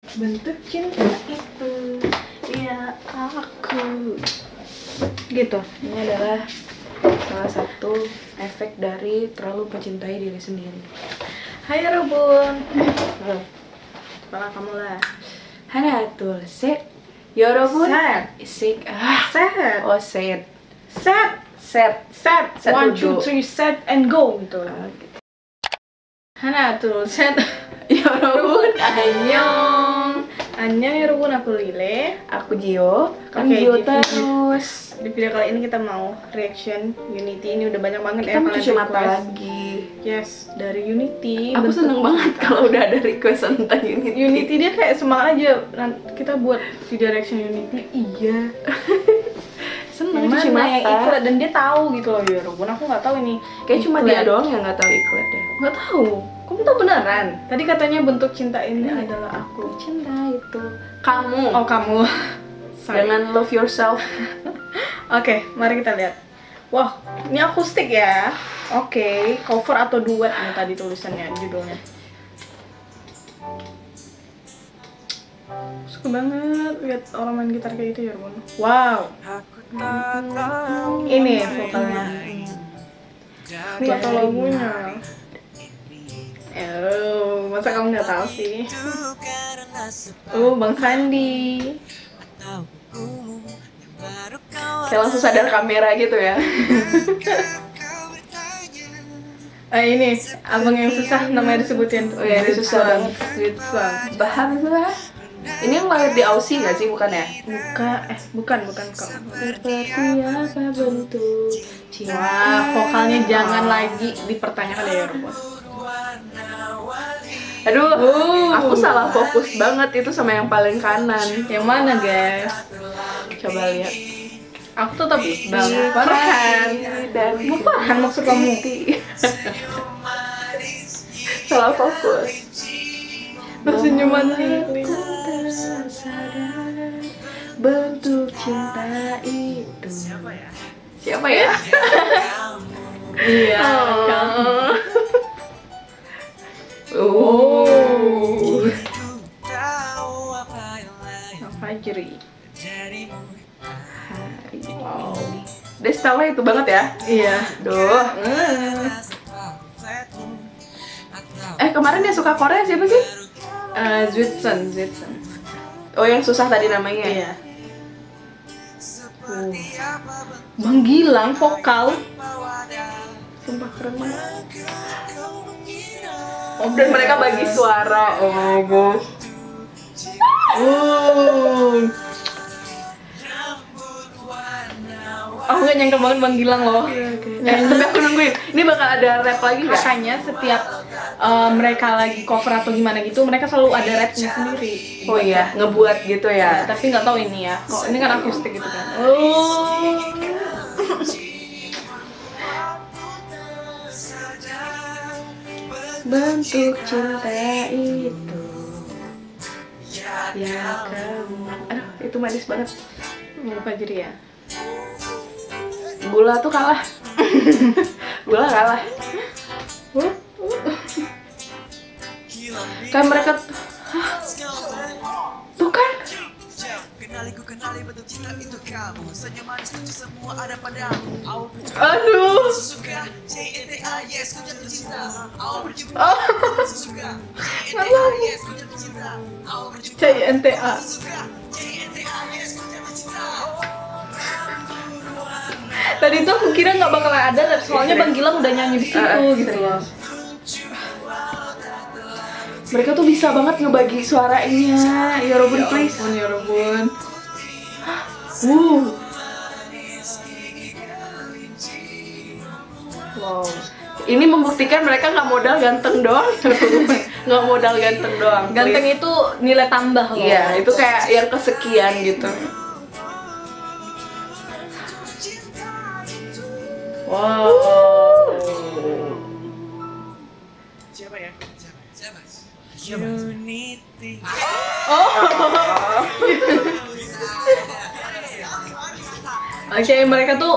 bentuk cinta itu ya aku. Gitu. Ini adalah salah satu efek dari terlalu mencintai diri sendiri. Hai Robun. Kepala kamu lah. Hanatul set. Yorobun. Set. Set. Set. Oh set. Set. Set. Set. Set 1, duduk. 2, 3, set and go gitu. Gitu. Hanatul set. Yorobun. Annyeong. Annyeong ya Robun, aku Lile. Aku Gio. Kan Oke, Gio Gio. terus. Di video kali ini kita mau reaction Unity. Ini udah banyak banget Kita mau kalian cuci mata request. lagi. Yes, dari Unity. Aku bentuk seneng banget cinta. kalau udah ada request tentang Unity. Unity dia kayak semangat aja. Kita buat video reaction Unity. Iya. Seneng Yang cuci mana mata. yang iklan, dan dia tahu gitu loh ya Robun. Aku nggak tahu ini. Kayak cuma iklan. dia doang yang nggak tahu iklan deh. Nggak tahu. Kamu tahu beneran? Tadi katanya bentuk cinta ini Iya. adalah aku. Cinta itu kamu. Oh kamu. Sorry. Jangan love yourself. Oke, mari kita lihat. Wah, ini akustik ya. Oke, cover atau duet nih tadi tulisannya, judulnya. Suka banget lihat orang main gitar kayak gitu ya, Bun. Wow. Ini vokalnya. Nggak tahu lagunya. Masa kamu nggak tahu sih? Bang Sandi. Kayak langsung sadar kamera gitu ya. Ini abang yang susah namanya disebutin. Oh ya, ini susah banget. Sweet Swan. Bahasa. Ini yang lahir di Aussie nggak sih, bukan ya? Bukan kok. Seperti apa bentuk cinta. Wah, vokalnya jangan lagi dipertanyakan ya, Robot. Aduh, aku salah fokus banget itu sama yang paling kanan. Yang mana, guys? Coba lihat. Aku tuh tapi Bang Farhan dan Farhan maksud kamu. Salah fokus. Senyuman Lili. Tersadar bentuk cinta itu. Siapa ya? Iya, kamu. Fajri. Wow. Dia style itu banget ya? Iya. Duh. Kemarin yang suka Korea siapa sih? Zwitsen. Oh, yang susah tadi namanya. Iya. Bang Gilang vokal. Sumpah keren banget. Dan mereka bagi suara. Oh, bos. Aku gak nyangka banget Bang Gilang loh. Tapi aku nungguin. Ini bakal ada rap lagi nggak? Makanya setiap mereka lagi cover atau gimana gitu, mereka selalu ada rapnya sendiri. Oh iya, ngebuat gitu ya. Tapi nggak tahu ini ya. Kok ini kan akustik gitu kan. Bentuk cinta itu ya kamu. Aduh, itu manis banget. Lupa jadi ya. Gula tuh kalah. Gula kalah. Kayak mereka tuh kan. Aduh. CNTA. Tadi tuh aku kira nggak bakalan ada, soalnya Bang Gilang udah nyanyi di situ gitu loh. Mereka tuh bisa banget ngebagi suaranya. Ya Robun, please. Ya Robun. Wow. Ini membuktikan mereka nggak modal ganteng doang. Nggak modal ganteng doang. Ganteng please. itu nilai tambah loh. Iya, itu kayak yang kesekian gitu. Wow. Siapa ya? Siapa? Unity. Oke, mereka tuh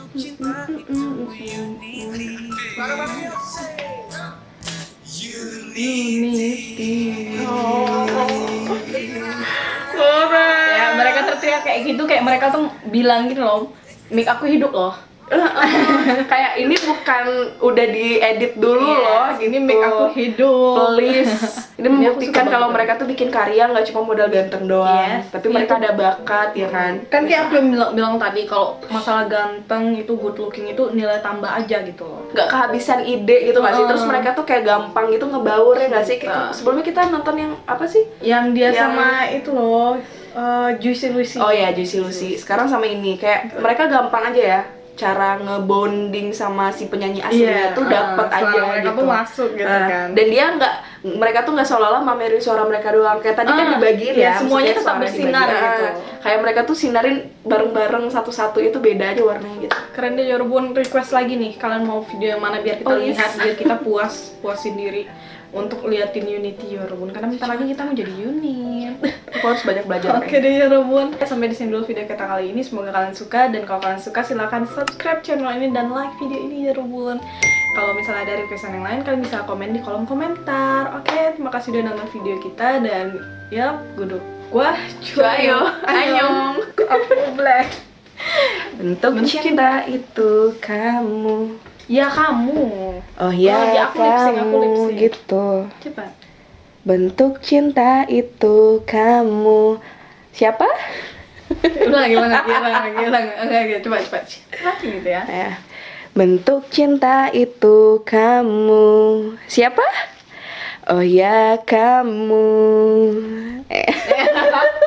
Unity. Ya, mereka terteriak kayak gitu, kayak mereka tuh bilang gitu loh, mic aku hidup loh. Kayak ini bukan udah diedit dulu loh gitu. Ini mic aku hidup. Please. Ini Ini aku membuktikan suka kalau banget. mereka tuh bikin karya nggak cuma modal ganteng doang, Yes. tapi mereka ada bakat ya kan. Kan kayak aku yang bilang tadi, kalau masalah ganteng itu, good looking itu nilai tambah aja gitu loh. Nggak kehabisan ide gitu nggak sih? Terus mereka tuh kayak gampang gitu ngebaur ya nggak sih? Sebelumnya kita nonton yang apa sih? Yang dia Yang- sama itu loh, Juicy Lucy. Oh ya, Juicy Lucy. Sekarang sama ini kayak mereka gampang aja ya cara ngebonding sama si penyanyi aslinya tuh dapet aja suara mereka gitu. tuh masuk gitu kan. Dan dia mereka tuh nggak seolah-olah mamerin suara mereka doang. Kayak tadi kan dibagiin iya, ya, semuanya maksudnya tetap suara bersinar dibagiin. gitu. Kayak mereka tuh sinarin bareng-bareng satu-satu, itu beda aja warnanya gitu. Keren deh Yorobun, request lagi nih, kalian mau video yang mana biar kita Please. lihat, biar kita puasin diri untuk liatin Unity Yorobun, karena bentar lagi kita mau jadi unit. Aku harus banyak belajar. Oke deh Yorobun, sampai di sini dulu video kita kali ini. Semoga kalian suka, dan kalau kalian suka silahkan subscribe channel ini dan like video ini Yorobun. Kalau misalnya ada requestan yang lain, kalian bisa komen di kolom komentar. Oke, terima kasih udah nonton video kita, dan ya gua Cuayo, annyeong. Aku black. Bentuk cinta itu kamu. Ya kamu. Oh ya, lagi aku lip sync. gitu. Cepat. Bentuk cinta itu kamu. Siapa? Ulang lagi. Coba. Lagi gitu ya. Ya. Bentuk cinta itu kamu. Siapa? Oh ya, kamu.